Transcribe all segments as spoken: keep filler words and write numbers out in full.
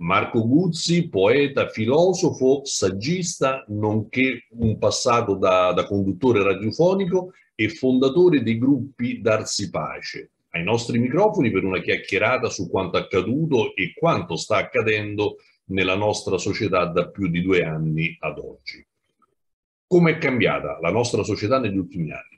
Marco Guzzi, poeta, filosofo, saggista, nonché un passato da, da conduttore radiofonico e fondatore dei gruppi Darsi Pace. Ai nostri microfoni per una chiacchierata su quanto accaduto e quanto sta accadendo nella nostra società da più di due anni ad oggi. Come è cambiata la nostra società negli ultimi anni?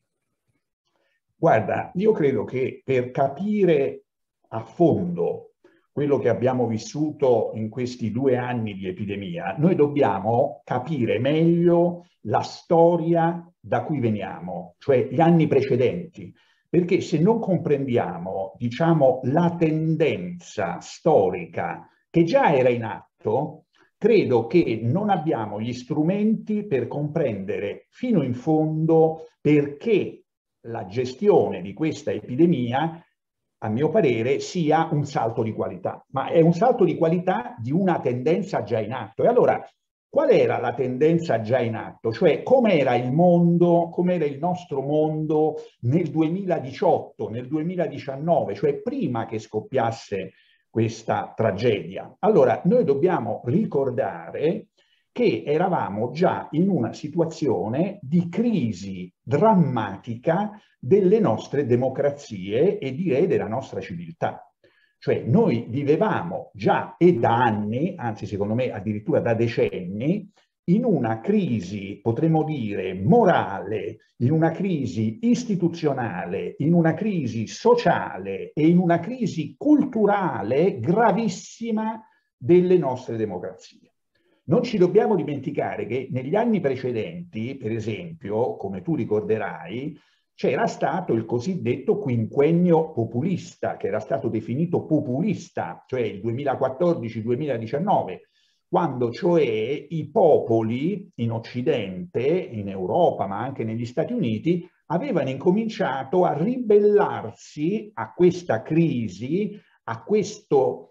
Guarda, io credo che per capire a fondo quello che abbiamo vissuto in questi due anni di epidemia, noi dobbiamo capire meglio la storia da cui veniamo, cioè gli anni precedenti, perché se non comprendiamo, diciamo, la tendenza storica che già era in atto, credo che non abbiamo gli strumenti per comprendere fino in fondo perché la gestione di questa epidemia, a mio parere, sia un salto di qualità, ma è un salto di qualità di una tendenza già in atto. E allora, qual era la tendenza già in atto? Cioè, com'era il mondo, com'era il nostro mondo nel duemiladiciotto, nel duemiladiciannove, cioè prima che scoppiasse questa tragedia? Allora, noi dobbiamo ricordare che eravamo già in una situazione di crisi drammatica delle nostre democrazie e direi della nostra civiltà. Cioè noi vivevamo già e da anni, anzi secondo me addirittura da decenni, in una crisi, potremmo dire, morale, in una crisi istituzionale, in una crisi sociale e in una crisi culturale gravissima delle nostre democrazie. Non ci dobbiamo dimenticare che negli anni precedenti, per esempio, come tu ricorderai, c'era stato il cosiddetto quinquennio populista, che era stato definito populista, cioè il duemilaquattordici duemiladiciannove, quando cioè i popoli in Occidente, in Europa, ma anche negli Stati Uniti, avevano incominciato a ribellarsi a questa crisi, a questo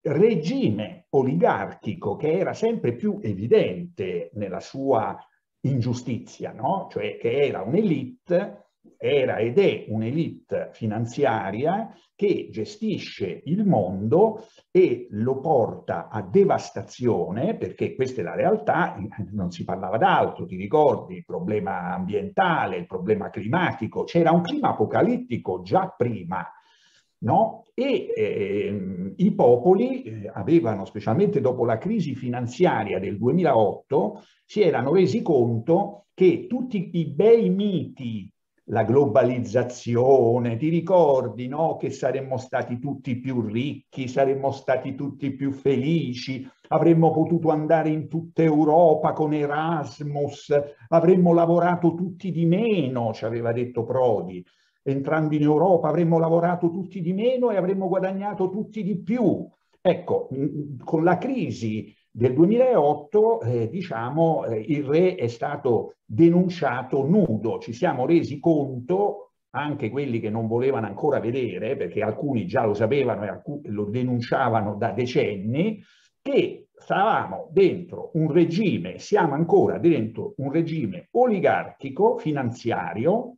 regime oligarchico che era sempre più evidente nella sua ingiustizia, no? Cioè che era un'elite, era ed è un'elite finanziaria che gestisce il mondo e lo porta a devastazione, perché questa è la realtà, non si parlava d'altro, ti ricordi, il problema ambientale, il problema climatico, c'era un clima apocalittico già prima. No? E eh, i popoli eh, avevano, specialmente dopo la crisi finanziaria del duemilaotto, si erano resi conto che tutti i bei miti, la globalizzazione, ti ricordi, no? Che saremmo stati tutti più ricchi, saremmo stati tutti più felici, avremmo potuto andare in tutta Europa con Erasmus, avremmo lavorato tutti di meno, ci aveva detto Prodi. Entrando in Europa avremmo lavorato tutti di meno e avremmo guadagnato tutti di più. Ecco, con la crisi del duemilaotto, eh, diciamo, eh, il re è stato denunciato nudo. Ci siamo resi conto, anche quelli che non volevano ancora vedere, perché alcuni già lo sapevano e alcuni lo denunciavano da decenni, che stavamo dentro un regime, siamo ancora dentro un regime oligarchico, finanziario,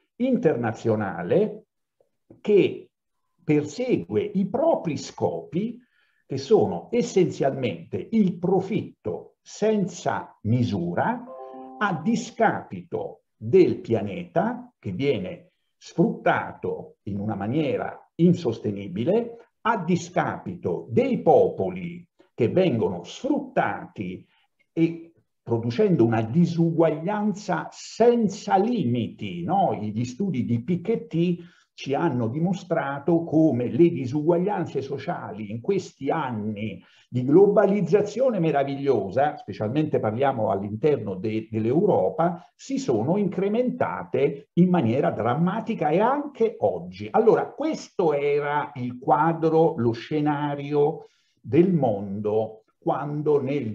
internazionale, che persegue i propri scopi, che sono essenzialmente il profitto senza misura a discapito del pianeta, che viene sfruttato in una maniera insostenibile, a discapito dei popoli che vengono sfruttati e producendo una disuguaglianza senza limiti, no? Gli studi di Piketty ci hanno dimostrato come le disuguaglianze sociali in questi anni di globalizzazione meravigliosa, specialmente parliamo all'interno de, dell'Europa, si sono incrementate in maniera drammatica e anche oggi. Allora, questo era il quadro, lo scenario del mondo quando nel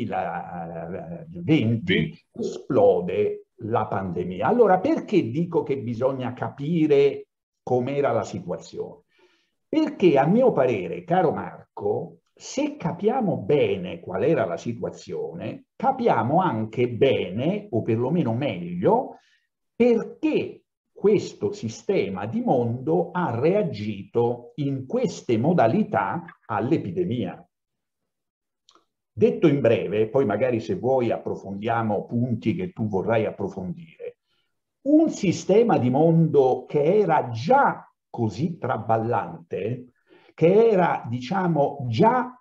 duemilaventi esplode la pandemia. Allora, perché dico che bisogna capire com'era la situazione? Perché a mio parere, caro Marco, se capiamo bene qual era la situazione, capiamo anche bene, o perlomeno meglio, perché questo sistema di mondo ha reagito in queste modalità all'epidemia. Detto in breve, poi magari se vuoi approfondiamo punti che tu vorrai approfondire, un sistema di mondo che era già così traballante, che era, diciamo, già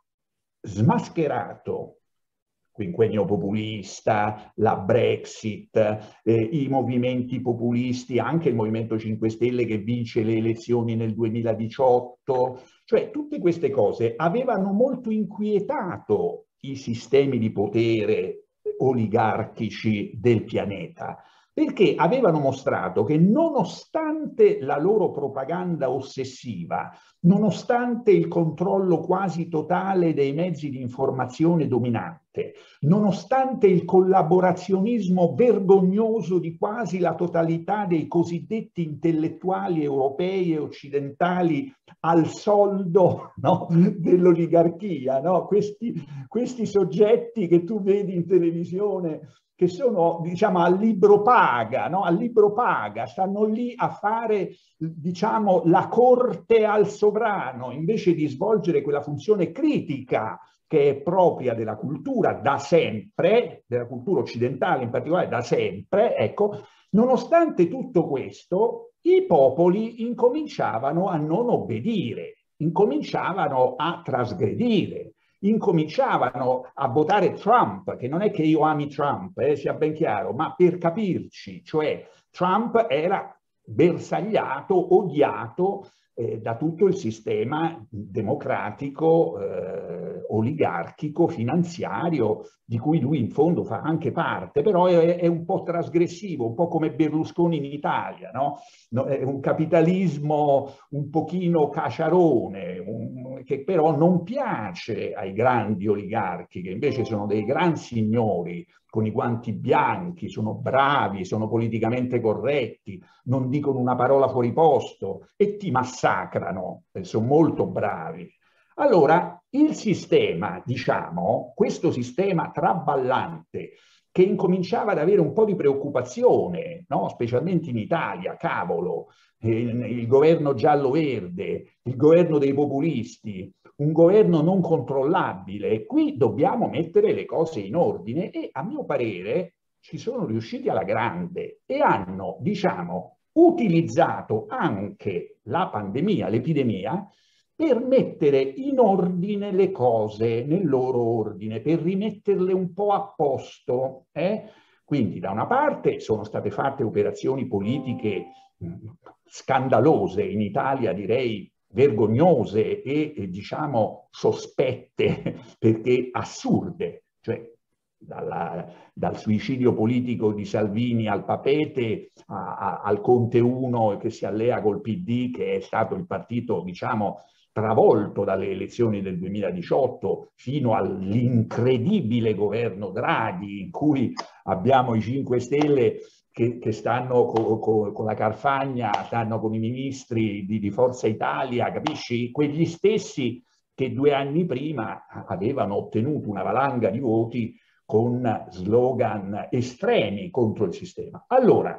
smascherato, quinquennio populista, la Brexit, eh, i movimenti populisti, anche il Movimento cinque Stelle che vince le elezioni nel duemiladiciotto, cioè tutte queste cose avevano molto inquietato i sistemi di potere oligarchici del pianeta, perché avevano mostrato che nonostante la loro propaganda ossessiva, nonostante il controllo quasi totale dei mezzi di informazione dominante, nonostante il collaborazionismo vergognoso di quasi la totalità dei cosiddetti intellettuali europei e occidentali al soldo, no, dell'oligarchia, no? Questi, questi soggetti che tu vedi in televisione che sono, diciamo, a libro paga, no? A libro paga, stanno lì a fare, diciamo, la corte al sovrano, invece di svolgere quella funzione critica che è propria della cultura da sempre, della cultura occidentale in particolare da sempre, ecco, nonostante tutto questo, i popoli incominciavano a non obbedire, incominciavano a trasgredire, incominciavano a votare Trump, che non è che io ami Trump, eh, sia ben chiaro, ma per capirci, cioè Trump era bersagliato, odiato eh, da tutto il sistema democratico, eh, oligarchico, finanziario, di cui lui in fondo fa anche parte, però è, è un po' trasgressivo, un po' come Berlusconi in Italia, no? No, è un capitalismo un pochino caciarone, un, che però non piace ai grandi oligarchi, che invece sono dei gran signori, con i guanti bianchi, sono bravi, sono politicamente corretti, non dicono una parola fuori posto e ti massacrano, sono molto bravi. Allora, il sistema, diciamo, questo sistema traballante, che incominciava ad avere un po' di preoccupazione, no? Specialmente in Italia, cavolo, eh, il governo giallo-verde, il governo dei populisti, un governo non controllabile. E qui dobbiamo mettere le cose in ordine e, a mio parere, ci sono riusciti alla grande e hanno, diciamo, utilizzato anche la pandemia, l'epidemia, per mettere in ordine le cose nel loro ordine, per rimetterle un po' a posto. Eh? Quindi da una parte sono state fatte operazioni politiche mh, scandalose, in Italia direi vergognose e, e diciamo sospette, perché assurde, cioè dalla, dal suicidio politico di Salvini al Papete a, a, al Conte uno che si allea col P D, che è stato il partito, diciamo, travolto dalle elezioni del duemiladiciotto fino all'incredibile governo Draghi, in cui abbiamo i cinque Stelle che, che stanno co, co, con la Carfagna, stanno con i ministri di, di Forza Italia, capisci? Quegli stessi che due anni prima avevano ottenuto una valanga di voti con slogan estremi contro il sistema. Allora,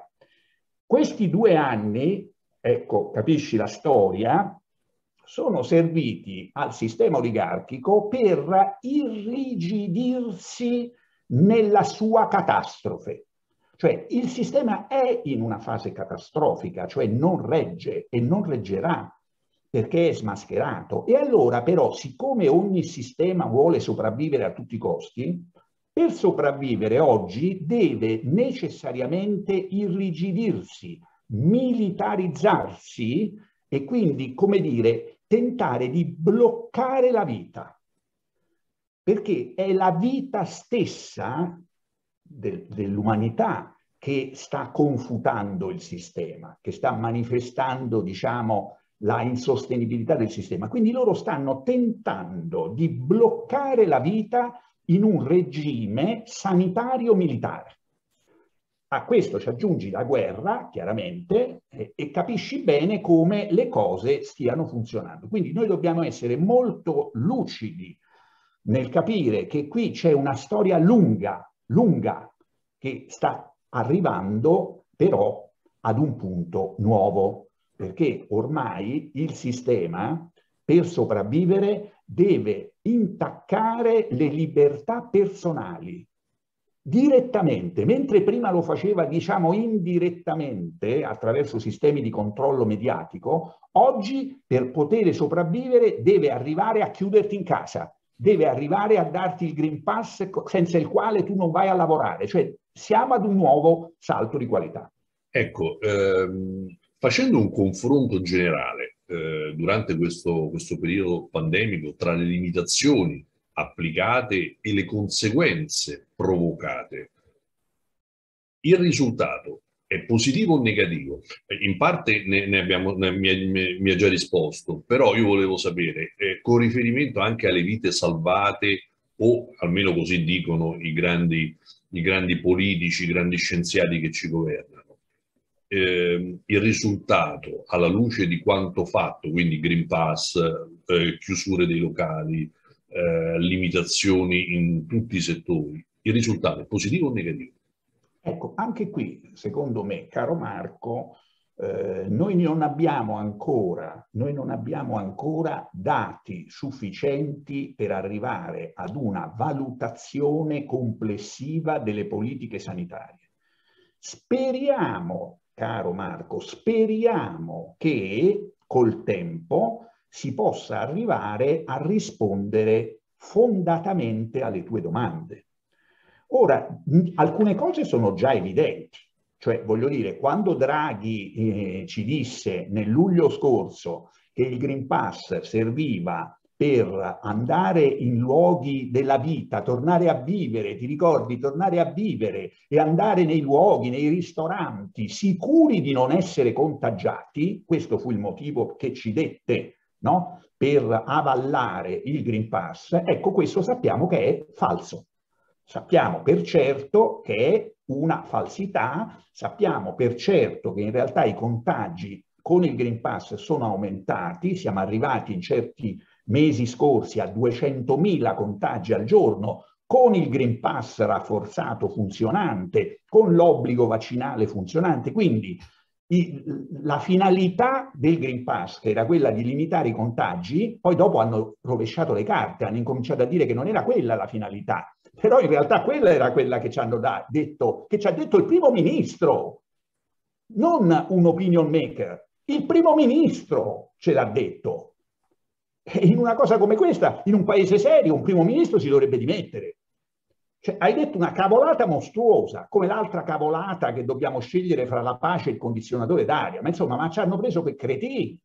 questi due anni, ecco, capisci la storia, sono serviti al sistema oligarchico per irrigidirsi nella sua catastrofe. Cioè il sistema è in una fase catastrofica, cioè non regge e non reggerà perché è smascherato. E allora però, siccome ogni sistema vuole sopravvivere a tutti i costi, per sopravvivere oggi deve necessariamente irrigidirsi, militarizzarsi e quindi, come dire, tentare di bloccare la vita, perché è la vita stessa de- dell'umanità che sta confutando il sistema, che sta manifestando, diciamo, la insostenibilità del sistema. Quindi loro stanno tentando di bloccare la vita in un regime sanitario militare. A questo ci aggiungi la guerra, chiaramente, e, e capisci bene come le cose stiano funzionando. Quindi noi dobbiamo essere molto lucidi nel capire che qui c'è una storia lunga, lunga, che sta arrivando però ad un punto nuovo, perché ormai il sistema per sopravvivere deve intaccare le libertà personali direttamente, mentre prima lo faceva, diciamo, indirettamente attraverso sistemi di controllo mediatico, oggi per poter sopravvivere deve arrivare a chiuderti in casa, deve arrivare a darti il Green Pass senza il quale tu non vai a lavorare. Cioè siamo ad un nuovo salto di qualità. Ecco, ehm, facendo un confronto generale eh, durante questo, questo periodo pandemico tra le limitazioni applicate e le conseguenze provocate, il risultato è positivo o negativo? In parte ne, ne abbiamo, ne, mi, mi, mi ha già risposto, però io volevo sapere, eh, con riferimento anche alle vite salvate, o almeno così dicono i grandi, i grandi politici, i grandi scienziati che ci governano, eh, il risultato alla luce di quanto fatto, quindi Green Pass, eh, chiusure dei locali, eh, limitazioni in tutti i settori, il risultato è positivo o negativo? Ecco, anche qui, secondo me, caro Marco, eh, noi non abbiamo ancora, noi non abbiamo ancora dati sufficienti per arrivare ad una valutazione complessiva delle politiche sanitarie. Speriamo, caro Marco, speriamo che col tempo si possa arrivare a rispondere fondatamente alle tue domande. Ora, alcune cose sono già evidenti, cioè voglio dire, quando Draghi eh, ci disse nel luglio scorso che il Green Pass serviva per andare in luoghi della vita, tornare a vivere, ti ricordi, tornare a vivere e andare nei luoghi, nei ristoranti, sicuri di non essere contagiati, questo fu il motivo che ci dette, no? Per avallare il Green Pass, ecco, questo sappiamo che è falso. Sappiamo per certo che è una falsità, sappiamo per certo che in realtà i contagi con il Green Pass sono aumentati, siamo arrivati in certi mesi scorsi a duecentomila contagi al giorno, con il Green Pass rafforzato funzionante, con l'obbligo vaccinale funzionante. Quindi i, la finalità del Green Pass, che era quella di limitare i contagi, poi dopo hanno rovesciato le carte, hanno incominciato a dire che non era quella la finalità, però in realtà quella era quella che ci hanno da, detto, che ci ha detto il primo ministro, non un opinion maker, il primo ministro ce l'ha detto. E in una cosa come questa, in un paese serio, un primo ministro si dovrebbe dimettere. Cioè, hai detto una cavolata mostruosa, come l'altra cavolata che dobbiamo scegliere fra la pace e il condizionatore d'aria. Ma insomma, ma ci hanno preso per cretini.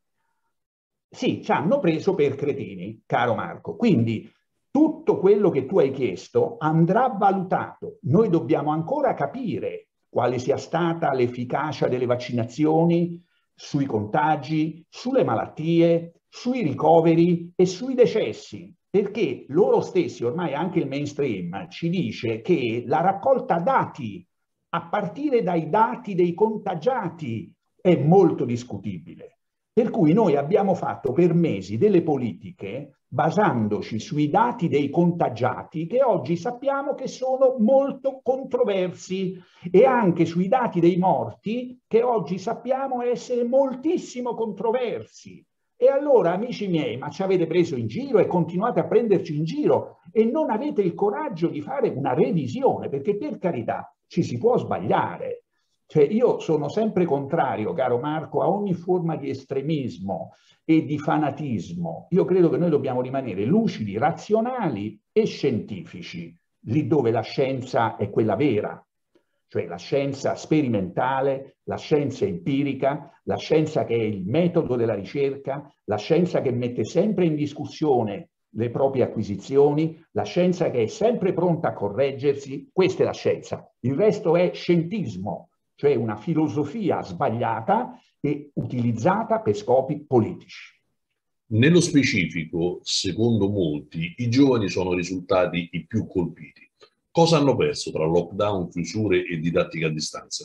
Sì, ci hanno preso per cretini, caro Marco. Quindi tutto quello che tu hai chiesto andrà valutato. Noi dobbiamo ancora capire quale sia stata l'efficacia delle vaccinazioni sui contagi, sulle malattie, sui ricoveri e sui decessi, perché loro stessi, ormai anche il mainstream, ci dice che la raccolta dati a partire dai dati dei contagiati è molto discutibile. Per cui noi abbiamo fatto per mesi delle politiche basandoci sui dati dei contagiati che oggi sappiamo che sono molto controversi e anche sui dati dei morti che oggi sappiamo essere moltissimo controversi. E allora, amici miei, ma ci avete preso in giro e continuate a prenderci in giro e non avete il coraggio di fare una revisione, perché per carità ci si può sbagliare. Cioè, io sono sempre contrario, caro Marco, a ogni forma di estremismo e di fanatismo. Io credo che noi dobbiamo rimanere lucidi, razionali e scientifici, lì dove la scienza è quella vera, cioè la scienza sperimentale, la scienza empirica, la scienza che è il metodo della ricerca, la scienza che mette sempre in discussione le proprie acquisizioni, la scienza che è sempre pronta a correggersi. Questa è la scienza. Il resto è scientismo, cioè una filosofia sbagliata e utilizzata per scopi politici. Nello specifico, secondo molti, i giovani sono risultati i più colpiti. Cosa hanno perso tra lockdown, chiusure e didattica a distanza?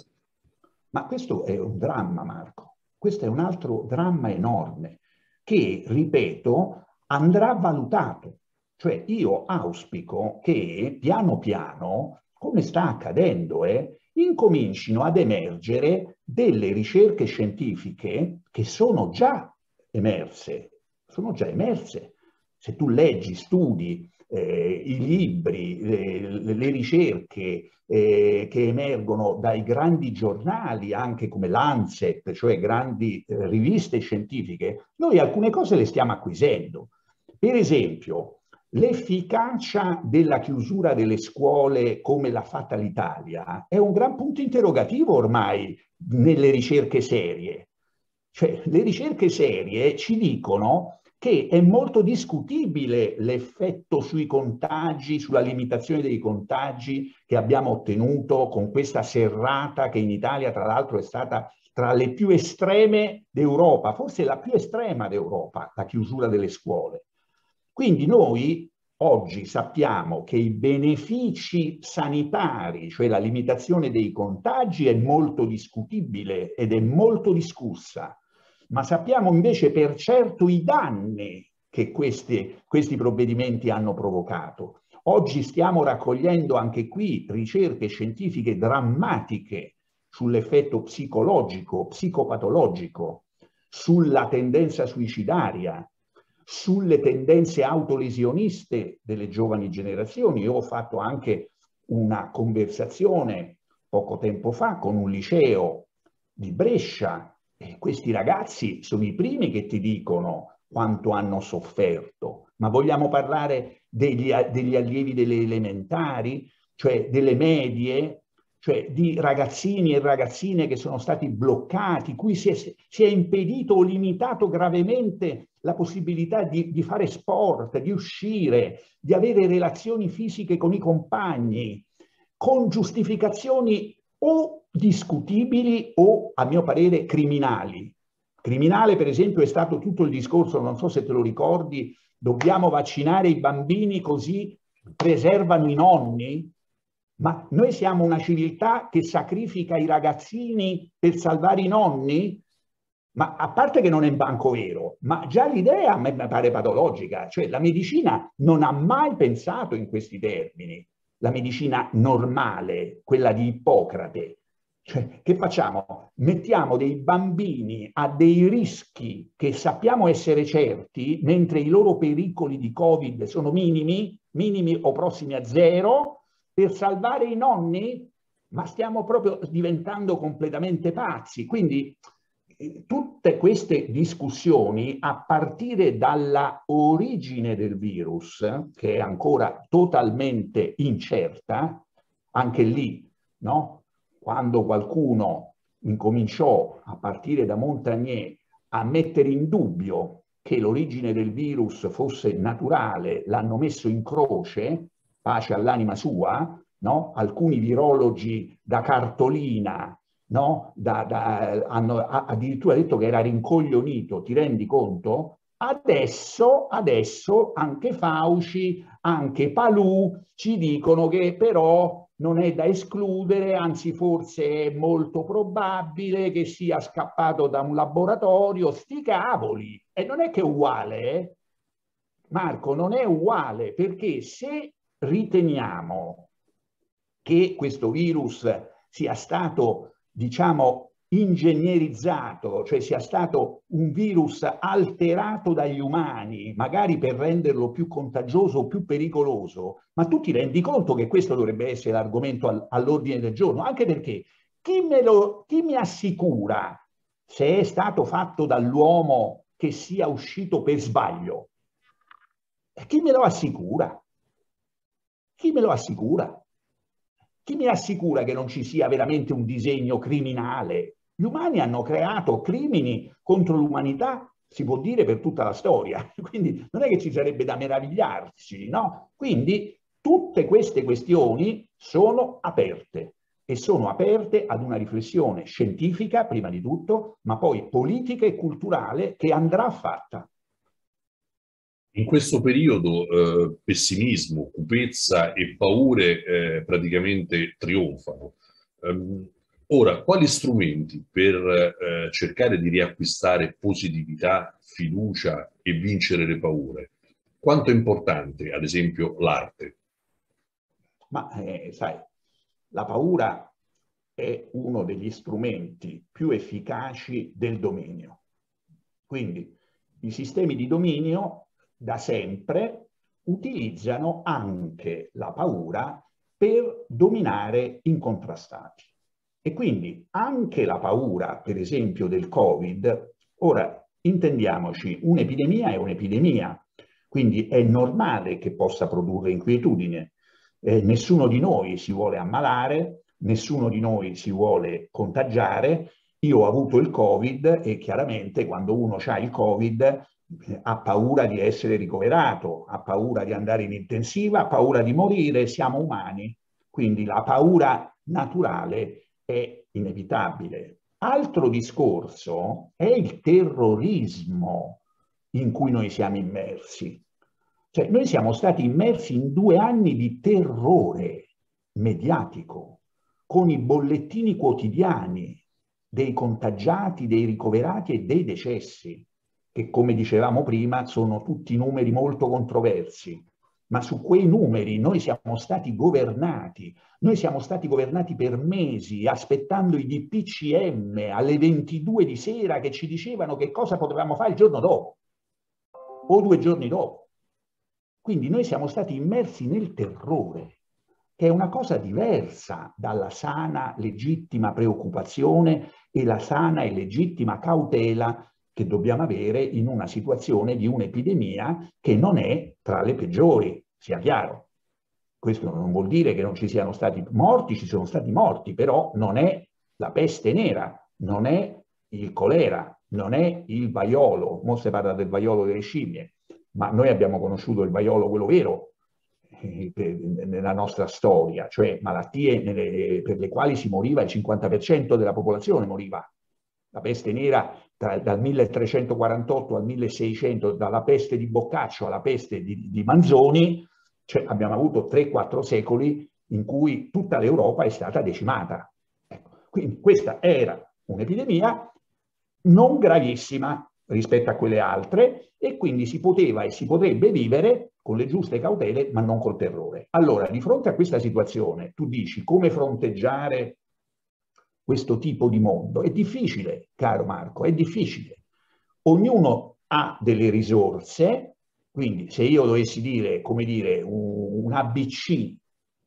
Ma questo è un dramma, Marco. Questo è un altro dramma enorme che, ripeto, andrà valutato. Cioè io auspico che piano piano, come sta accadendo, eh, incomincino ad emergere delle ricerche scientifiche che sono già emerse sono già emerse. Se tu leggi, studi eh, i libri, le, le ricerche eh, che emergono dai grandi giornali, anche come Lancet, cioè grandi eh, riviste scientifiche, noi alcune cose le stiamo acquisendo. Per esempio, l'efficacia della chiusura delle scuole come l'ha fatta l'Italia è un gran punto interrogativo ormai nelle ricerche serie. Cioè, le ricerche serie ci dicono che è molto discutibile l'effetto sui contagi, sulla limitazione dei contagi che abbiamo ottenuto con questa serrata che in Italia, tra l'altro, è stata tra le più estreme d'Europa, forse la più estrema d'Europa, la chiusura delle scuole. Quindi noi oggi sappiamo che i benefici sanitari, cioè la limitazione dei contagi, è molto discutibile ed è molto discussa. Ma sappiamo invece per certo i danni che questi, questi provvedimenti hanno provocato. Oggi stiamo raccogliendo anche qui ricerche scientifiche drammatiche sull'effetto psicologico, psicopatologico, sulla tendenza suicidaria, sulle tendenze autolesioniste delle giovani generazioni. Io ho fatto anche una conversazione poco tempo fa con un liceo di Brescia. E questi ragazzi sono i primi che ti dicono quanto hanno sofferto. Ma vogliamo parlare degli, degli allievi delle elementari, cioè delle medie, cioè di ragazzini e ragazzine che sono stati bloccati, cui si è, si è impedito o limitato gravemente la possibilità di, di fare sport, di uscire, di avere relazioni fisiche con i compagni, con giustificazioni o discutibili o, a mio parere, criminali. Criminale, per esempio, è stato tutto il discorso, non so se te lo ricordi, dobbiamo vaccinare i bambini così preservano i nonni? Ma noi siamo una civiltà che sacrifica i ragazzini per salvare i nonni? Ma a parte che non è in banco vero, ma già l'idea a me pare patologica, cioè la medicina non ha mai pensato in questi termini, la medicina normale, quella di Ippocrate. Cioè, che facciamo? Mettiamo dei bambini a dei rischi che sappiamo essere certi, mentre i loro pericoli di Covid sono minimi, minimi o prossimi a zero, per salvare i nonni? Ma stiamo proprio diventando completamente pazzi. Quindi tutte queste discussioni, a partire dalla origine del virus, che è ancora totalmente incerta, anche lì, no? Quando qualcuno incominciò, a partire da Montagnier, a mettere in dubbio che l'origine del virus fosse naturale, l'hanno messo in croce, pace all'anima sua, no? Alcuni virologi da cartolina, no? Da, da, hanno addirittura detto che era rincoglionito, ti rendi conto? Adesso, adesso anche Fauci, anche Palù ci dicono che però non è da escludere, anzi forse è molto probabile che sia scappato da un laboratorio. Sti cavoli! E non è che è uguale, eh? Marco, non è uguale, perché se riteniamo che questo virus sia stato, diciamo, ingegnerizzato, cioè sia stato un virus alterato dagli umani, magari per renderlo più contagioso o più pericoloso, ma tu ti rendi conto che questo dovrebbe essere l'argomento all'ordine del giorno, anche perché chi, me lo, chi mi assicura se è stato fatto dall'uomo che sia uscito per sbaglio? E chi me lo assicura? Chi me lo assicura? Chi mi assicura che non ci sia veramente un disegno criminale? Gli umani hanno creato crimini contro l'umanità, si può dire, per tutta la storia. Quindi non è che ci sarebbe da meravigliarci, no? Quindi tutte queste questioni sono aperte e sono aperte ad una riflessione scientifica, prima di tutto, ma poi politica e culturale che andrà fatta. In questo periodo eh, pessimismo, cupezza e paure eh, praticamente trionfano. Um, ora, quali strumenti per eh, cercare di riacquistare positività, fiducia e vincere le paure? Quanto è importante, ad esempio, l'arte? Ma eh, sai, la paura è uno degli strumenti più efficaci del dominio. Quindi i sistemi di dominio da sempre utilizzano anche la paura per dominare incontrastati. E quindi anche la paura, per esempio, del Covid, ora intendiamoci, un'epidemia è un'epidemia, quindi è normale che possa produrre inquietudine. Eh, nessuno di noi si vuole ammalare, nessuno di noi si vuole contagiare. Io ho avuto il Covid e chiaramente quando uno ha il Covid eh, ha paura di essere ricoverato, ha paura di andare in intensiva, ha paura di morire, siamo umani. Quindi la paura naturale è inevitabile. Altro discorso è il terrorismo in cui noi siamo immersi. Cioè, noi siamo stati immersi in due anni di terrore mediatico, con i bollettini quotidiani dei contagiati, dei ricoverati e dei decessi, che come dicevamo prima sono tutti numeri molto controversi. Ma su quei numeri noi siamo stati governati, noi siamo stati governati per mesi aspettando i D P C M alle ventidue di sera che ci dicevano che cosa potevamo fare il giorno dopo o due giorni dopo. Quindi noi siamo stati immersi nel terrore, che è una cosa diversa dalla sana, legittima preoccupazione e la sana e legittima cautela che dobbiamo avere in una situazione di un'epidemia che non è tra le peggiori, sia chiaro. Questo non vuol dire che non ci siano stati morti, ci sono stati morti, però non è la peste nera, non è il colera, non è il vaiolo. Mo si parla del vaiolo delle scimmie, ma noi abbiamo conosciuto il vaiolo, quello vero, eh, per, nella nostra storia, cioè malattie nelle, per le quali si moriva, il cinquanta per cento della popolazione moriva. La peste nera tra, dal milletrecentoquarantotto al milleseicento, dalla peste di Boccaccio alla peste di, di Manzoni, cioè abbiamo avuto tre quattro secoli in cui tutta l'Europa è stata decimata. Ecco, quindi questa era un'epidemia non gravissima rispetto a quelle altre e quindi si poteva e si potrebbe vivere con le giuste cautele ma non col terrore. Allora, di fronte a questa situazione, tu dici come fronteggiare questo tipo di mondo? È difficile, caro Marco, è difficile. Ognuno ha delle risorse, quindi se io dovessi dire, come dire, un, un A B C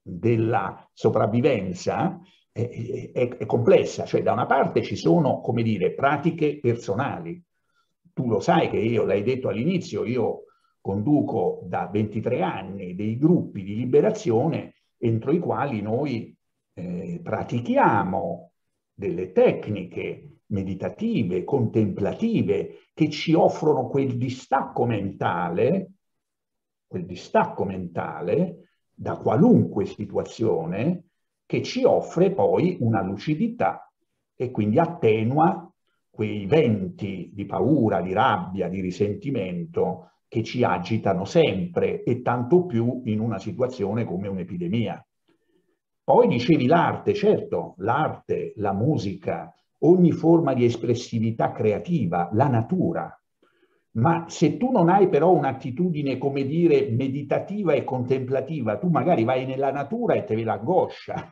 della sopravvivenza, è, è, è complessa. Cioè, da una parte ci sono, come dire, pratiche personali. Tu lo sai che io, l'hai detto all'inizio, io conduco da ventitré anni dei gruppi di liberazione entro i quali noi eh, pratichiamo delle tecniche meditative, contemplative, che ci offrono quel distacco mentale, quel distacco mentale da qualunque situazione, che ci offre poi una lucidità e quindi attenua quei venti di paura, di rabbia, di risentimento che ci agitano sempre e tanto più in una situazione come un'epidemia. Poi dicevi l'arte, certo, l'arte, la musica, ogni forma di espressività creativa, la natura. Ma se tu non hai però un'attitudine, come dire, meditativa e contemplativa, tu magari vai nella natura e te ve l'angoscia.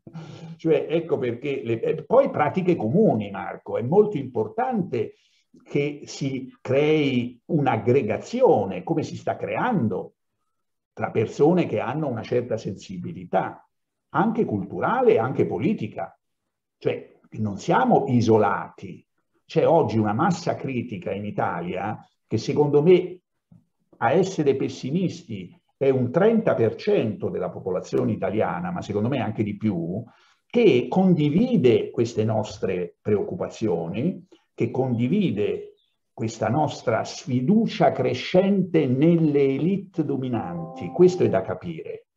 Cioè, ecco perché... Le... Poi pratiche comuni, Marco, è molto importante che si crei un'aggregazione, come si sta creando, tra persone che hanno una certa sensibilità, anche culturale, anche politica. Cioè, non siamo isolati. C'è oggi una massa critica in Italia che secondo me, a essere pessimisti, è un trenta per cento della popolazione italiana, ma secondo me anche di più, che condivide queste nostre preoccupazioni, che condivide questa nostra sfiducia crescente nelle elite dominanti. Questo è da capire.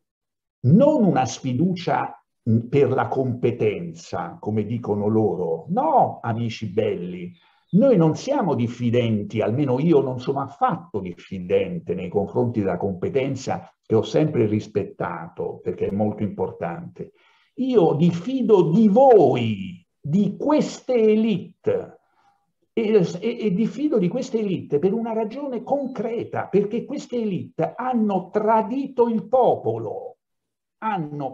Non una sfiducia per la competenza, come dicono loro. No, amici belli, noi non siamo diffidenti, almeno io non sono affatto diffidente nei confronti della competenza che ho sempre rispettato, perché è molto importante. Io diffido di voi, di queste elite, e, e, e diffido di queste elite per una ragione concreta, perché queste elite hanno tradito il popolo. Hanno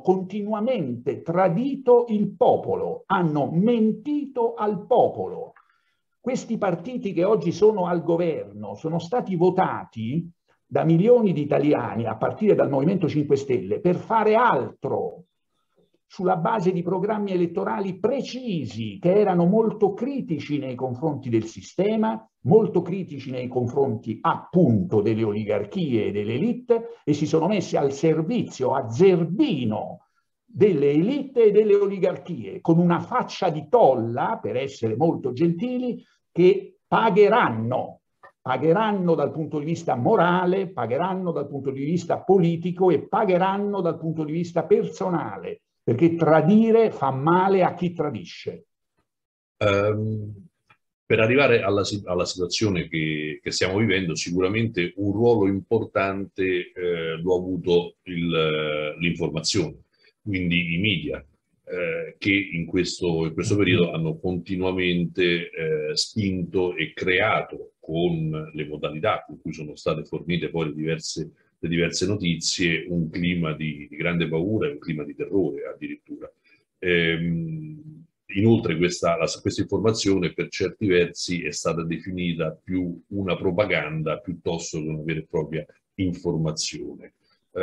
continuamente tradito il popolo, hanno mentito al popolo. Questi partiti che oggi sono al governo sono stati votati da milioni di italiani, a partire dal Movimento cinque Stelle, per fare altro, sulla base di programmi elettorali precisi, che erano molto critici nei confronti del sistema, molto critici nei confronti appunto delle oligarchie e delle elite, e si sono messi al servizio, a zerbino, delle elite e delle oligarchie, con una faccia di tolla, per essere molto gentili, che pagheranno, pagheranno dal punto di vista morale, pagheranno dal punto di vista politico e pagheranno dal punto di vista personale, perché tradire fa male a chi tradisce. Um, per arrivare alla, alla situazione che, che stiamo vivendo, sicuramente un ruolo importante eh, lo ha avuto l'informazione, quindi i media, eh, che in questo, in questo periodo hanno continuamente eh, spinto e creato, con le modalità con cui sono state fornite poi le diverse, le diverse notizie, un clima di, di grande paura e un clima di terrore addirittura. Ehm, inoltre questa, la, questa informazione per certi versi è stata definita più una propaganda piuttosto che una vera e propria informazione.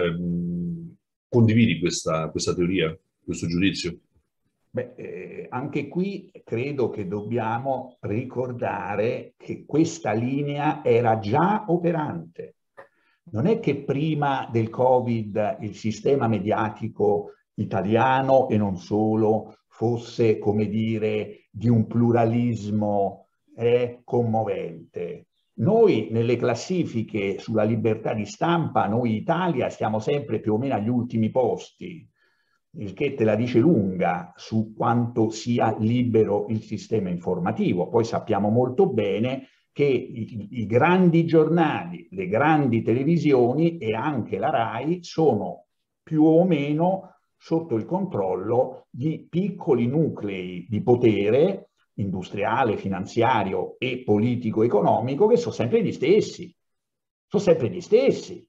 Ehm, condividi questa, questa teoria, questo giudizio? Beh, eh, anche qui credo che dobbiamo ricordare che questa linea era già operante. Non è che prima del Covid il sistema mediatico italiano e non solo fosse, come dire, di un pluralismo eh, commovente. Noi nelle classifiche sulla libertà di stampa, noi Italia, stiamo sempre più o meno agli ultimi posti, il che te la dice lunga su quanto sia libero il sistema informativo. Poi sappiamo molto bene che i, i grandi giornali, le grandi televisioni e anche la RAI sono più o meno sotto il controllo di piccoli nuclei di potere industriale, finanziario e politico-economico che sono sempre gli stessi. Sono sempre gli stessi.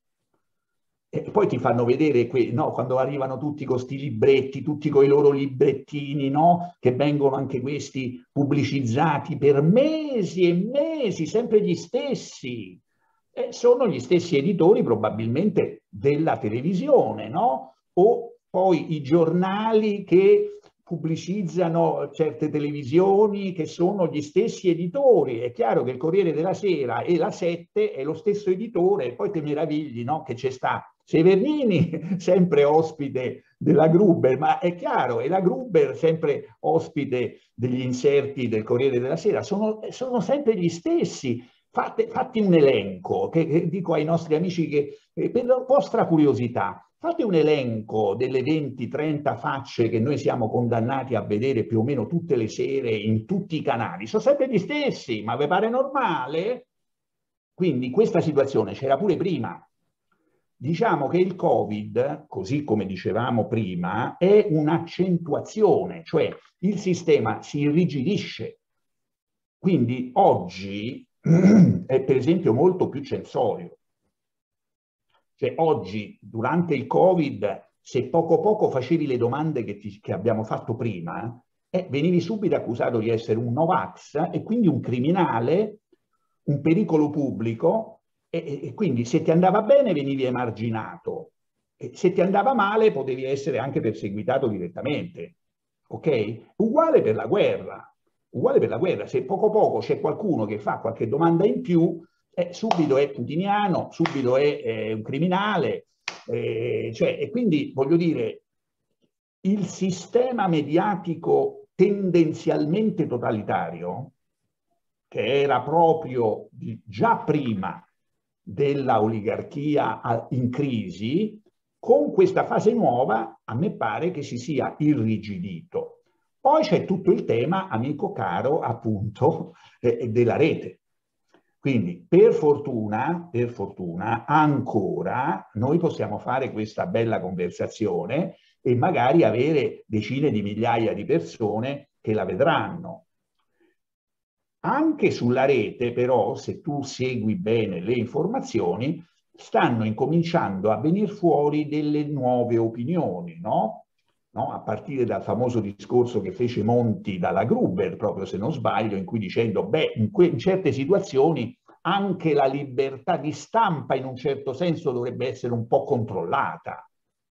E poi ti fanno vedere que, no, quando arrivano tutti con questi libretti, tutti con i loro librettini, no, che vengono anche questi pubblicizzati per mesi e mesi, sempre gli stessi. E sono gli stessi editori probabilmente della televisione, no? O poi i giornali che pubblicizzano certe televisioni che sono gli stessi editori. È chiaro che il Corriere della Sera e la Sette è lo stesso editore, e poi ti meravigli, no? Che c'è sta Severnini, sempre ospite della Gruber, ma è chiaro, e la Gruber sempre ospite degli inserti del Corriere della Sera, sono, sono sempre gli stessi. Fate, fatti un elenco, che, che dico ai nostri amici che, eh, per la vostra curiosità, fate un elenco delle venti trenta facce che noi siamo condannati a vedere più o meno tutte le sere in tutti i canali, sono sempre gli stessi, ma vi pare normale? Quindi questa situazione c'era pure prima. Diciamo che il Covid, così come dicevamo prima, è un'accentuazione, cioè il sistema si irrigidisce. Quindi oggi è per esempio molto più censorio. Cioè oggi, durante il Covid, se poco poco facevi le domande che, ti, che abbiamo fatto prima, eh, venivi subito accusato di essere un Novax e quindi un criminale, un pericolo pubblico, e, e quindi se ti andava bene venivi emarginato, e se ti andava male potevi essere anche perseguitato direttamente. Ok? Uguale per la guerra. Uguale per la guerra. Se poco poco c'è qualcuno che fa qualche domanda in più, eh, subito è putiniano, subito è, è un criminale. Eh, cioè, e quindi voglio dire, il sistema mediatico tendenzialmente totalitario, che era proprio di, già prima della oligarchia in crisi, con questa fase nuova a me pare che si sia irrigidito. Poi c'è tutto il tema, amico caro, appunto, eh, della rete. Quindi per fortuna, per fortuna, ancora noi possiamo fare questa bella conversazione e magari avere decine di migliaia di persone che la vedranno. Anche sulla rete, però, se tu segui bene le informazioni, stanno incominciando a venire fuori delle nuove opinioni, no? no? A partire dal famoso discorso che fece Monti dalla Gruber, proprio se non sbaglio, in cui dicendo, beh, in, in certe situazioni anche la libertà di stampa in un certo senso dovrebbe essere un po' controllata,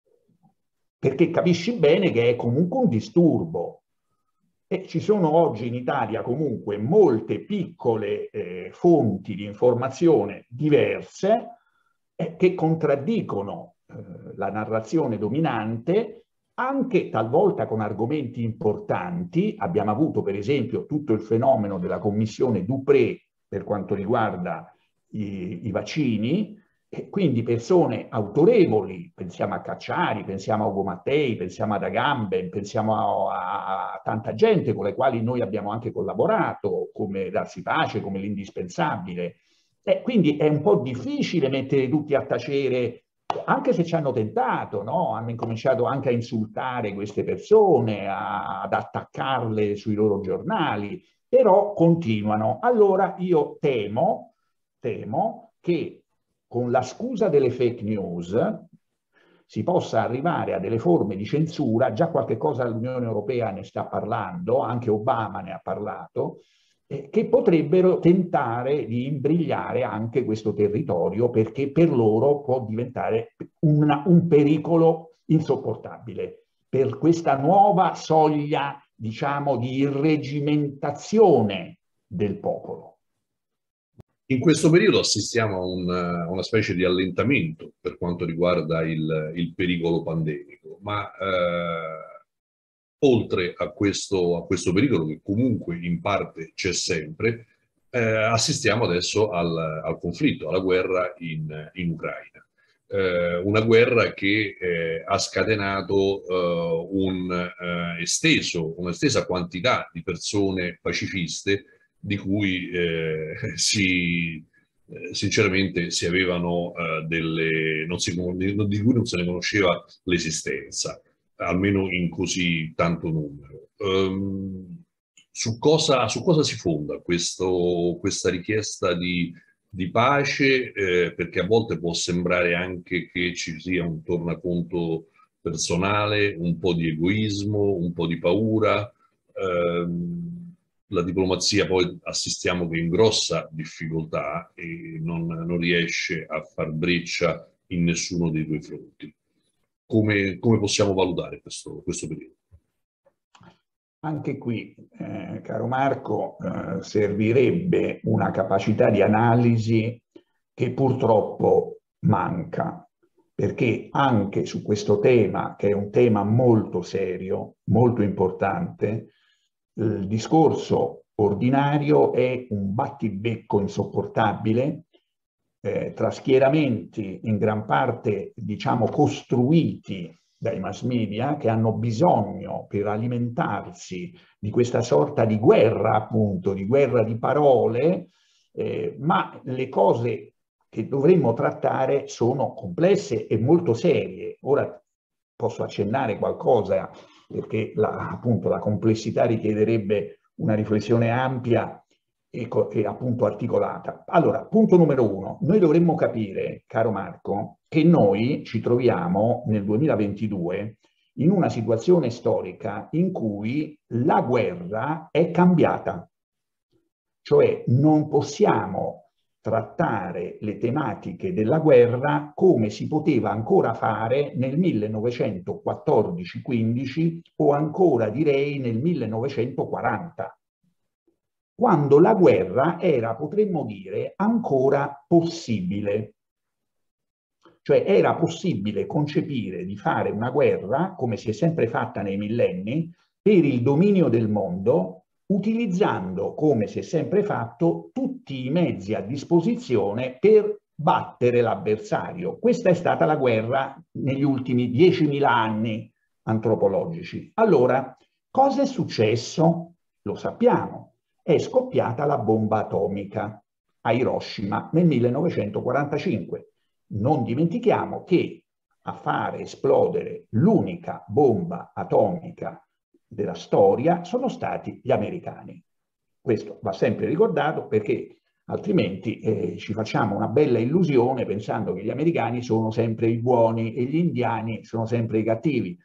perché capisci bene che è comunque un disturbo. E ci sono oggi in Italia comunque molte piccole eh, fonti di informazione diverse eh, che contraddicono eh, la narrazione dominante, anche talvolta con argomenti importanti. Abbiamo avuto per esempio tutto il fenomeno della commissione Dupré per quanto riguarda i, i vaccini, e quindi persone autorevoli, pensiamo a Cacciari, pensiamo a Ugo Mattei, pensiamo ad Agamben, pensiamo a, a tanta gente con la quale noi abbiamo anche collaborato, come Darsi Pace, come l'Indispensabile. E quindi è un po' difficile mettere tutti a tacere, anche se ci hanno tentato, no? Hanno incominciato anche a insultare queste persone, a, ad attaccarle sui loro giornali, però continuano. Allora io temo, temo che con la scusa delle fake news si possa arrivare a delle forme di censura. Già qualche cosa l'Unione Europea ne sta parlando, anche Obama ne ha parlato, eh, che potrebbero tentare di imbrigliare anche questo territorio, perché per loro può diventare una, un pericolo insopportabile per questa nuova soglia, diciamo, di irregimentazione del popolo. In questo periodo assistiamo a, un, a una specie di allentamento per quanto riguarda il, il pericolo pandemico, ma eh, oltre a questo, a questo pericolo, che comunque in parte c'è sempre, eh, assistiamo adesso al, al conflitto, alla guerra in, in Ucraina. Eh, una guerra che eh, ha scatenato eh, un, eh, esteso, un'estesa quantità di persone pacifiste di cui eh, si, eh, sinceramente si avevano eh, delle, non si, di cui non se ne conosceva l'esistenza, almeno in così tanto numero. Um, su cosa, su cosa si fonda questo, questa richiesta di, di pace? Eh, perché a volte può sembrare anche che ci sia un tornaconto personale, un po' di egoismo, un po' di paura. Um, la diplomazia poi assistiamo che in grossa difficoltà e non, non riesce a far breccia in nessuno dei due fronti. Come, come possiamo valutare questo, questo periodo? Anche qui, eh, caro Marco, eh, servirebbe una capacità di analisi che purtroppo manca, perché anche su questo tema, che è un tema molto serio, molto importante, il discorso ordinario è un battibecco insopportabile eh, tra schieramenti in gran parte, diciamo, costruiti dai mass media, che hanno bisogno per alimentarsi di questa sorta di guerra, appunto, di guerra di parole, eh, ma le cose che dovremmo trattare sono complesse e molto serie. Ora posso accennare qualcosa, perché la, appunto la complessità richiederebbe una riflessione ampia e, e appunto articolata. Allora, punto numero uno, noi dovremmo capire, caro Marco, che noi ci troviamo nel duemilaventidue in una situazione storica in cui la guerra è cambiata, cioè non possiamo trattare le tematiche della guerra come si poteva ancora fare nel millenovecentoquattordici quindici o ancora direi nel millenovecentoquaranta, quando la guerra era, potremmo dire, ancora possibile. Cioè era possibile concepire di fare una guerra, come si è sempre fatta nei millenni, per il dominio del mondo, utilizzando, come si è sempre fatto, tutti i mezzi a disposizione per battere l'avversario. Questa è stata la guerra negli ultimi diecimila anni antropologici. Allora, cosa è successo? Lo sappiamo. È scoppiata la bomba atomica a Hiroshima nel millenovecentoquarantacinque. Non dimentichiamo che a fare esplodere l'unica bomba atomica della storia sono stati gli americani. Questo va sempre ricordato, perché altrimenti eh, ci facciamo una bella illusione pensando che gli americani sono sempre i buoni e gli indiani sono sempre i cattivi.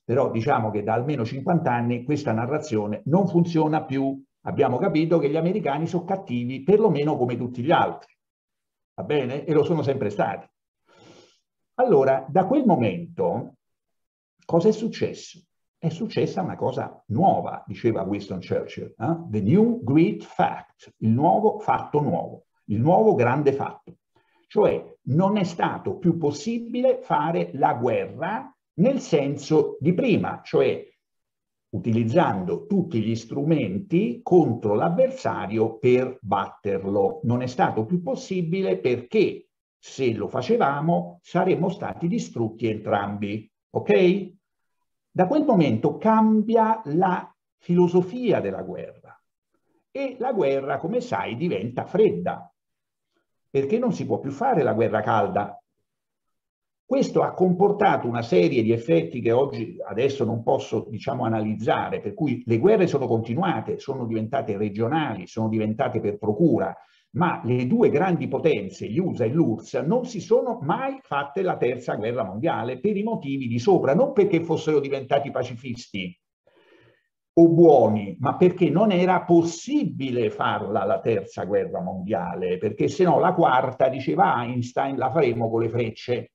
però diciamo che da almeno cinquanta anni questa narrazione non funziona più. Abbiamo capito che gli americani sono cattivi perlomeno come tutti gli altri, va bene? E lo sono sempre stati. Allora, da quel momento, cosa è successo? È successa una cosa nuova, diceva Winston Churchill, eh? The new great fact, il nuovo fatto nuovo, il nuovo grande fatto. Cioè, non è stato più possibile fare la guerra nel senso di prima, cioè utilizzando tutti gli strumenti contro l'avversario per batterlo. Non è stato più possibile perché se lo facevamo saremmo stati distrutti entrambi, ok? Da quel momento cambia la filosofia della guerra e la guerra, come sai, diventa fredda, perché non si può più fare la guerra calda. Questo ha comportato una serie di effetti che oggi adesso non posso, diciamo, analizzare, per cui le guerre sono continuate, sono diventate regionali, sono diventate per procura, ma le due grandi potenze, gli U S A e l'U R S S, non si sono mai fatte la terza guerra mondiale per i motivi di sopra, non perché fossero diventati pacifisti o buoni, ma perché non era possibile farla la terza guerra mondiale, perché se no la quarta, diceva Einstein, la faremo con le frecce.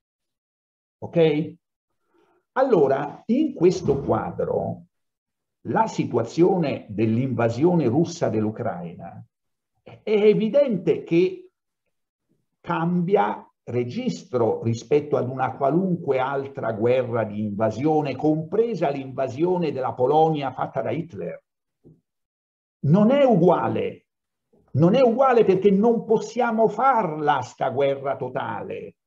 Ok? Allora, in questo quadro, la situazione dell'invasione russa dell'Ucraina è evidente che cambia registro rispetto ad una qualunque altra guerra di invasione, compresa l'invasione della Polonia fatta da Hitler. Non è uguale, non è uguale perché non possiamo farla sta guerra totale.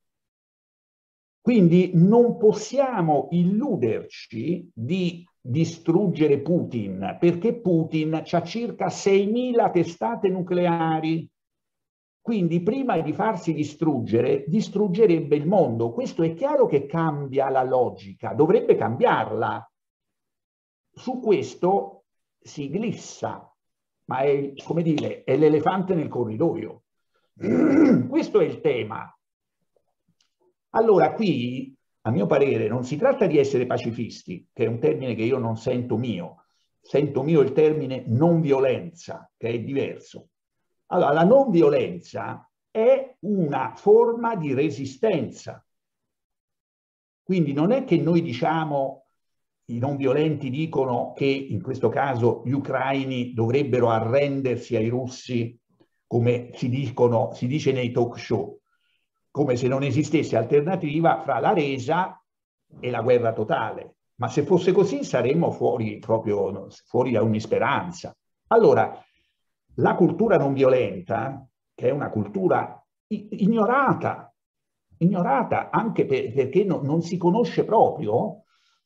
Quindi non possiamo illuderci di distruggere Putin, perché Putin ha circa seimila testate nucleari. Quindi prima di farsi distruggere, distruggerebbe il mondo. Questo è chiaro che cambia la logica, dovrebbe cambiarla. Su questo si glissa, ma è, come dire, è l'elefante nel corridoio. Questo è il tema. Allora qui, a mio parere, non si tratta di essere pacifisti, che è un termine che io non sento mio. Sento mio il termine non violenza, che è diverso. Allora, la non violenza è una forma di resistenza. Quindi non è che noi diciamo, i non violenti dicono che in questo caso gli ucraini dovrebbero arrendersi ai russi, come si dicono, si dice nei talk show, come se non esistesse alternativa fra la resa e la guerra totale. Ma se fosse così saremmo fuori, proprio, fuori da ogni speranza. Allora, la cultura non violenta, che è una cultura ignorata, ignorata anche per, perché no, non si conosce proprio,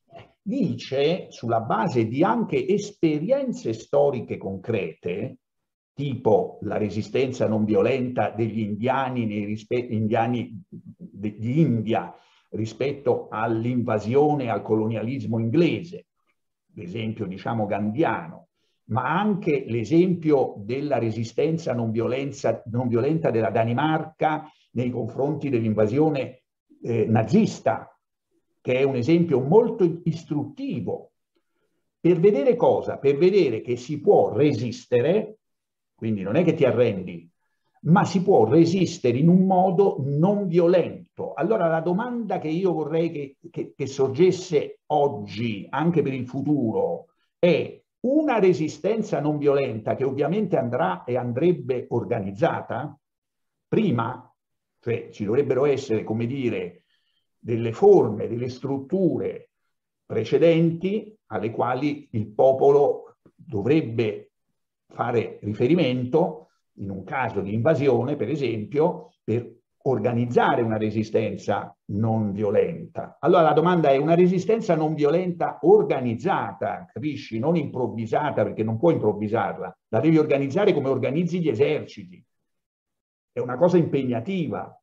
dice, sulla base di anche esperienze storiche concrete, tipo la resistenza non violenta degli indiani, nei indiani di India rispetto all'invasione e al colonialismo inglese, l'esempio diciamo gandhiano, ma anche l'esempio della resistenza non, violenza, non violenta della Danimarca nei confronti dell'invasione eh, nazista, che è un esempio molto istruttivo. Per vedere cosa? Per vedere che si può resistere, quindi non è che ti arrendi, ma si può resistere in un modo non violento. Allora la domanda che io vorrei che, che, che sorgesse oggi, anche per il futuro, è una resistenza non violenta che ovviamente andrà e andrebbe organizzata prima, cioè ci dovrebbero essere, come dire, delle forme, delle strutture precedenti alle quali il popolo dovrebbe fare riferimento in un caso di invasione, per esempio, per organizzare una resistenza non violenta. Allora la domanda è: una resistenza non violenta organizzata, capisci? Non improvvisata, perché non puoi improvvisarla, la devi organizzare come organizzi gli eserciti. È una cosa impegnativa.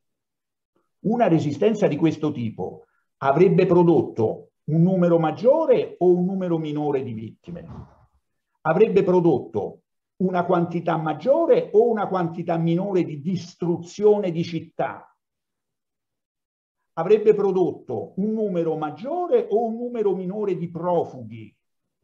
Una resistenza di questo tipo avrebbe prodotto un numero maggiore o un numero minore di vittime? Avrebbe prodotto una quantità maggiore o una quantità minore di distruzione di città? avrebbe prodotto un numero maggiore o un numero minore di profughi?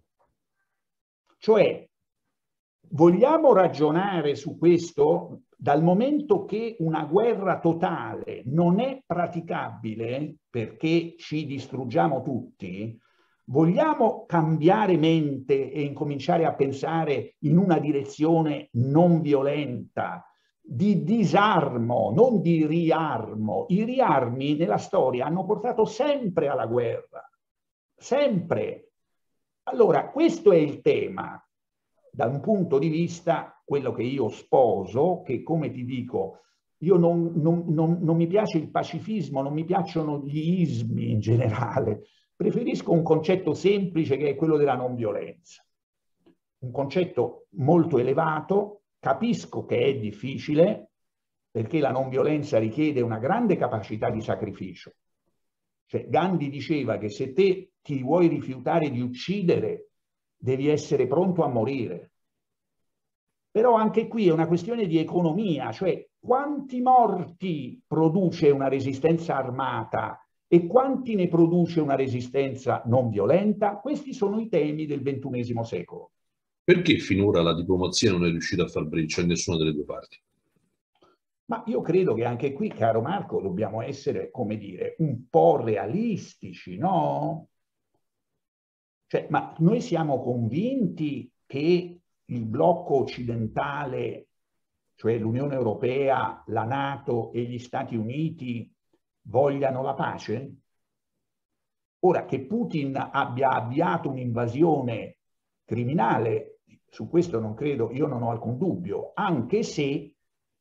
Cioè, vogliamo ragionare su questo? Dal momento che una guerra totale non è praticabile perché ci distruggiamo tutti, vogliamo cambiare mente e incominciare a pensare in una direzione non violenta, di disarmo, non di riarmo. I riarmi nella storia hanno portato sempre alla guerra, sempre. Allora, questo è il tema. Da un punto di vista, quello che io sposo, che come ti dico, io non, non, non, non mi piace il pacifismo, non mi piacciono gli ismi in generale, preferisco un concetto semplice che è quello della non violenza. Un concetto molto elevato, capisco che è difficile, perché la non violenza richiede una grande capacità di sacrificio. Cioè, Gandhi diceva che se te ti vuoi rifiutare di uccidere, devi essere pronto a morire. Però anche qui è una questione di economia, cioè quanti morti produce una resistenza armata e quanti ne produce una resistenza non violenta? Questi sono i temi del ventunesimo secolo. Perché finora la diplomazia non è riuscita a far breccia in nessuna delle due parti? Ma io credo che anche qui, caro Marco, dobbiamo essere, come dire, un po' realistici, no? Cioè, ma noi siamo convinti che il blocco occidentale, cioè l'Unione Europea, la NATO e gli Stati Uniti, vogliano la pace? Ora, che Putin abbia avviato un'invasione criminale, su questo non credo, io non ho alcun dubbio, anche se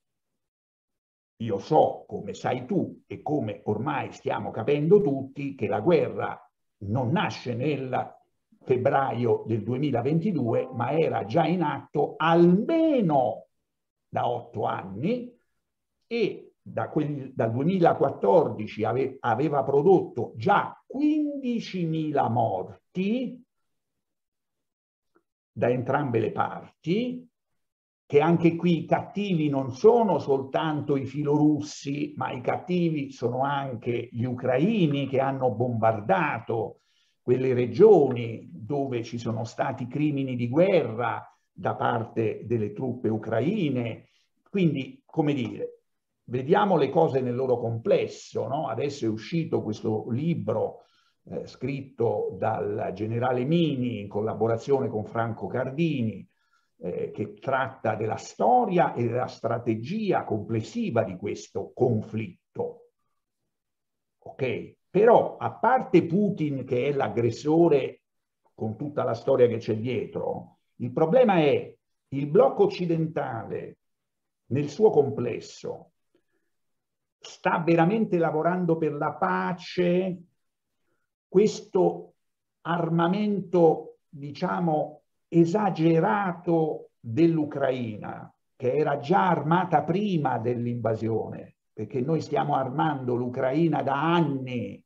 io so, come sai tu e come ormai stiamo capendo tutti, che la guerra non nasce nel febbraio del duemilaventidue, ma era già in atto almeno da otto anni e da quel, dal duemilaquattordici ave, aveva prodotto già quindicimila morti da entrambe le parti, che anche qui i cattivi non sono soltanto i filorussi, ma i cattivi sono anche gli ucraini che hanno bombardato quelle regioni dove ci sono stati crimini di guerra da parte delle truppe ucraine. Quindi, come dire, vediamo le cose nel loro complesso, no? Adesso è uscito questo libro eh, scritto dal generale Mini in collaborazione con Franco Cardini, Eh, che tratta della storia e della strategia complessiva di questo conflitto. Ok? Però, a parte Putin, che è l'aggressore con tutta la storia che c'è dietro, il problema è il blocco occidentale nel suo complesso sta veramente lavorando per la pace. Questo armamento, diciamo, esagerato dell'Ucraina, che era già armata prima dell'invasione, perché noi stiamo armando l'Ucraina da anni,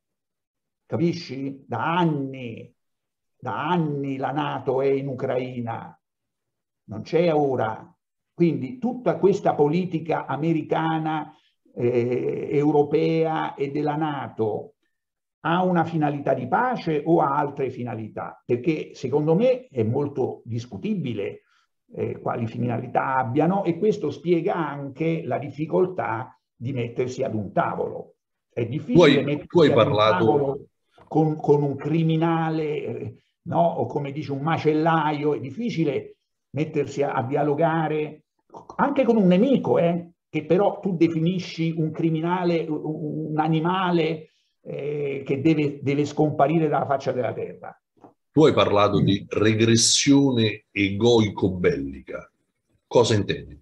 capisci? Da anni, da anni la NATO è in Ucraina, non c'è ora. Quindi tutta questa politica americana, eh, europea e della NATO ha una finalità di pace o ha altre finalità? Perché secondo me è molto discutibile eh, quali finalità abbiano e questo spiega anche la difficoltà di mettersi ad un tavolo. È difficile Tu hai, tu mettersi hai ad un parlato... tavolo con, con un criminale, eh, no? O come dice un macellaio, è difficile mettersi a, a dialogare anche con un nemico, eh, che però tu definisci un criminale, un animale Eh, che deve, deve scomparire dalla faccia della terra. Tu hai parlato mm. di regressione egoico-bellica. Cosa intendi?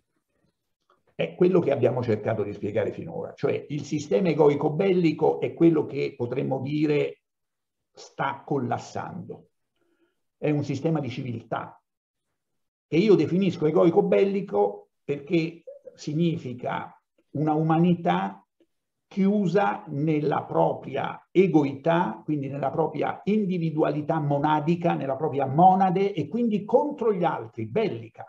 È quello che abbiamo cercato di spiegare finora. Cioè il sistema egoico-bellico è quello che potremmo dire sta collassando. È un sistema di civiltà che io definisco egoico-bellico perché significa una umanità chiusa nella propria egoità, quindi nella propria individualità monadica, nella propria monade e quindi contro gli altri, bellica,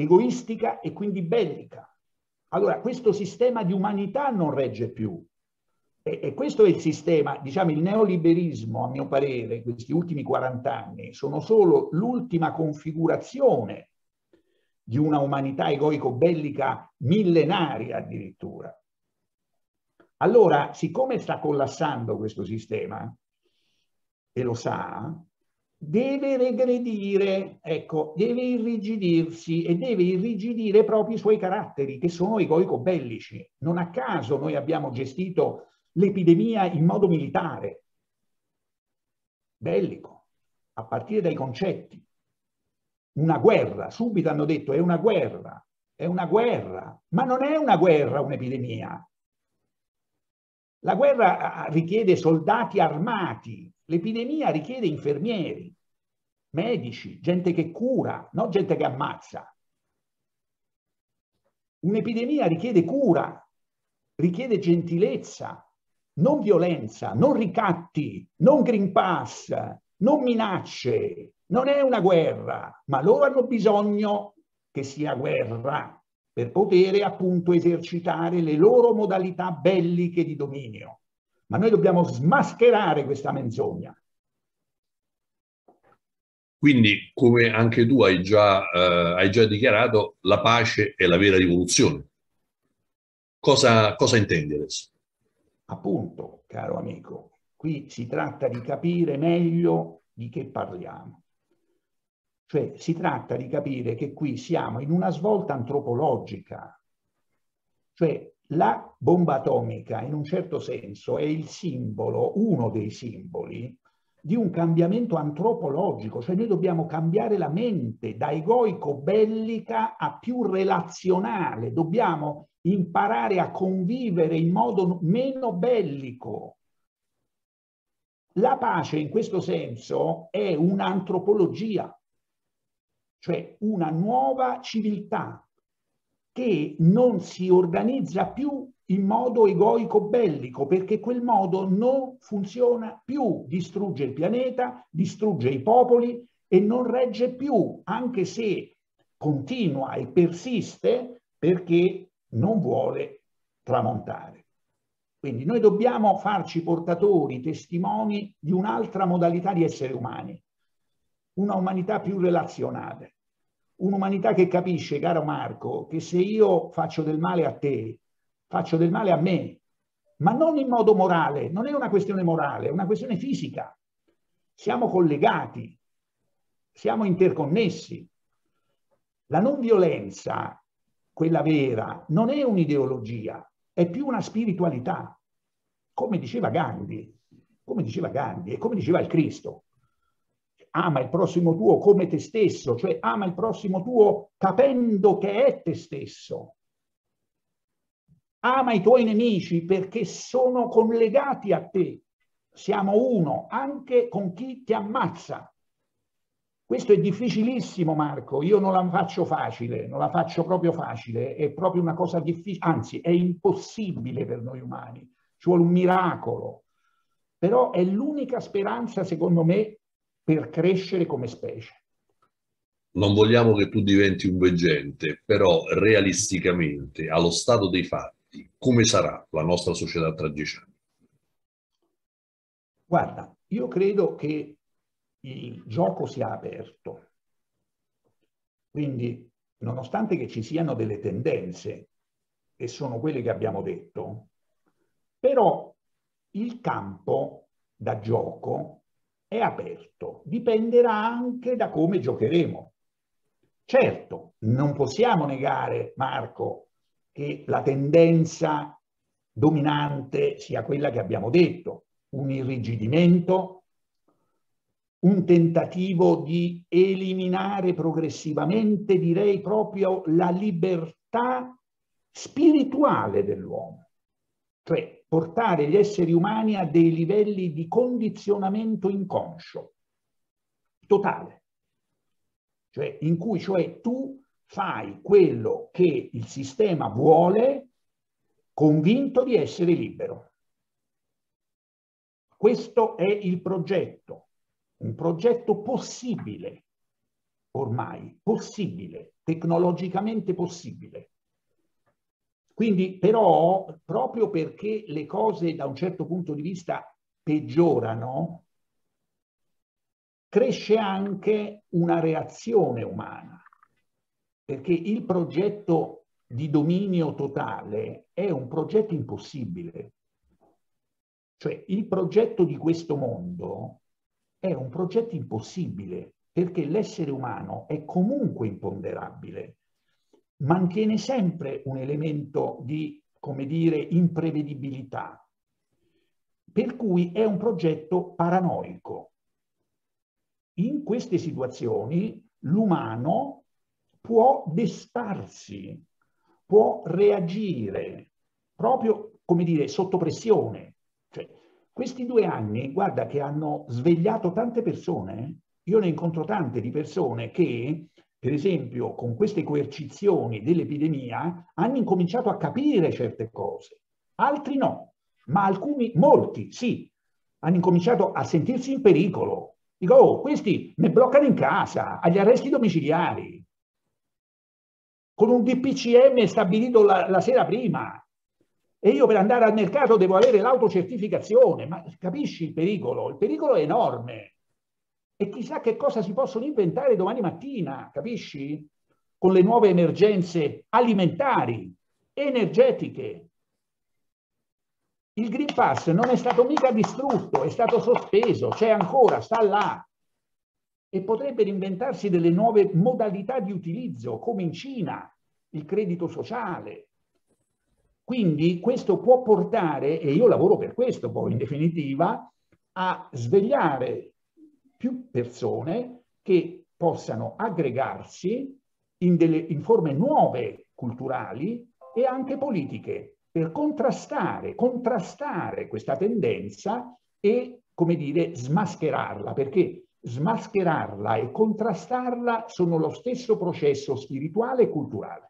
egoistica e quindi bellica. Allora, questo sistema di umanità non regge più. E, e questo è il sistema, diciamo, il neoliberismo, a mio parere, questi ultimi quaranta anni, sono solo l'ultima configurazione di una umanità egoico-bellica millenaria addirittura. Allora, siccome sta collassando questo sistema, e lo sa, deve regredire, ecco, deve irrigidirsi e deve irrigidire proprio i suoi caratteri, che sono egoico-bellici. Non a caso noi abbiamo gestito l'epidemia in modo militare, bellico, a partire dai concetti. Una guerra, subito hanno detto è una guerra, è una guerra, ma non è una guerra un'epidemia. La guerra richiede soldati armati, l'epidemia richiede infermieri, medici, gente che cura, non gente che ammazza. Un'epidemia richiede cura, richiede gentilezza, non violenza, non ricatti, non Green Pass, non minacce. Non è una guerra, ma loro hanno bisogno che sia guerra per poter appunto esercitare le loro modalità belliche di dominio. Ma noi dobbiamo smascherare questa menzogna. Quindi, come anche tu hai già, eh, hai già dichiarato, la pace è la vera rivoluzione. Cosa, cosa intendi adesso? Appunto, caro amico, qui si tratta di capire meglio di che parliamo. Cioè, si tratta di capire che qui siamo in una svolta antropologica. Cioè, la bomba atomica, in un certo senso, è il simbolo, uno dei simboli, di un cambiamento antropologico. Cioè, noi dobbiamo cambiare la mente da egoico-bellica a più relazionale. Dobbiamo imparare a convivere in modo meno bellico. La pace, in questo senso, è un'antropologia, cioè una nuova civiltà che non si organizza più in modo egoico-bellico, perché quel modo non funziona più, distrugge il pianeta, distrugge i popoli e non regge più, anche se continua e persiste perché non vuole tramontare. Quindi noi dobbiamo farci portatori, testimoni di un'altra modalità di essere umani, una umanità più relazionale, un'umanità che capisce, caro Marco, che se io faccio del male a te, faccio del male a me, ma non in modo morale, non è una questione morale, è una questione fisica. Siamo collegati, siamo interconnessi. La non violenza, quella vera, non è un'ideologia, è più una spiritualità, come diceva Gandhi, come diceva Gandhi e come diceva il Cristo. Ama il prossimo tuo come te stesso, cioè ama il prossimo tuo capendo che è te stesso. Ama i tuoi nemici perché sono collegati a te. Siamo uno anche con chi ti ammazza. Questo è difficilissimo, Marco. Io non la faccio facile, non la faccio proprio facile. È proprio una cosa difficile, anzi è impossibile per noi umani. Ci vuole un miracolo. Però è l'unica speranza, secondo me, per crescere come specie. Non vogliamo che tu diventi un veggente, però realisticamente, allo stato dei fatti, come sarà la nostra società tra dieci anni? Guarda, io credo che il gioco sia aperto. Quindi, nonostante che ci siano delle tendenze, che sono quelle che abbiamo detto, però il campo da gioco è aperto, dipenderà anche da come giocheremo. Certo, non possiamo negare, Marco, che la tendenza dominante sia quella che abbiamo detto, un irrigidimento, un tentativo di eliminare progressivamente, direi proprio, la libertà spirituale dell'uomo, cioè portare gli esseri umani a dei livelli di condizionamento inconscio, totale, cioè in cui cioè tu fai quello che il sistema vuole, convinto di essere libero. Questo è il progetto, un progetto possibile, ormai possibile, tecnologicamente possibile. Quindi però, proprio perché le cose da un certo punto di vista peggiorano, cresce anche una reazione umana, perché il progetto di dominio totale è un progetto impossibile. Cioè, il progetto di questo mondo è un progetto impossibile, perché l'essere umano è comunque imponderabile, mantiene sempre un elemento di, come dire, imprevedibilità, per cui è un progetto paranoico. In queste situazioni l'umano può destarsi, può reagire proprio, come dire, sotto pressione. Cioè, questi due anni, guarda, che hanno svegliato tante persone. Io ne incontro tante di persone che, per esempio, con queste coercizioni dell'epidemia, hanno incominciato a capire certe cose. Altri no, ma alcuni, molti, sì, hanno incominciato a sentirsi in pericolo. Dico, oh, questi mi bloccano in casa, agli arresti domiciliari, con un D P C M stabilito la, la sera prima. E io per andare al mercato devo avere l'autocertificazione. Ma capisci il pericolo? Il pericolo è enorme. E chissà che cosa si possono inventare domani mattina, capisci? Con le nuove emergenze alimentari, energetiche. Il Green Pass non è stato mica distrutto, è stato sospeso, c'è ancora, sta là. E potrebbero inventarsi delle nuove modalità di utilizzo, come in Cina, il credito sociale. Quindi questo può portare, e io lavoro per questo poi in definitiva, a svegliare più persone che possano aggregarsi in, delle, in forme nuove culturali e anche politiche, per contrastare, contrastare questa tendenza e, come dire, smascherarla, perché smascherarla e contrastarla sono lo stesso processo spirituale e culturale.